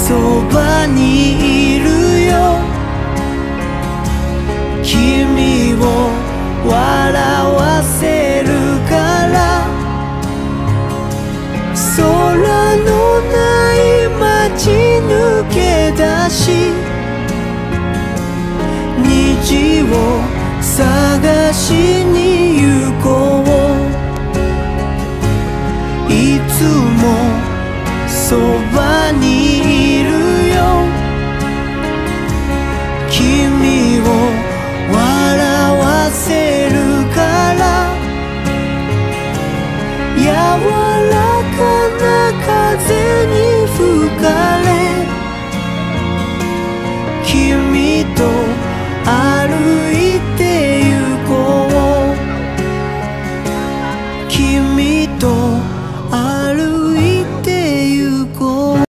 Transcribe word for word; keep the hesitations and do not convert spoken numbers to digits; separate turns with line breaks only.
そばにいるよ。君を笑わせるから。空のない街抜け出し、虹を探しに行こう。いつもそばにいるよ。君を笑わせるから。柔らかな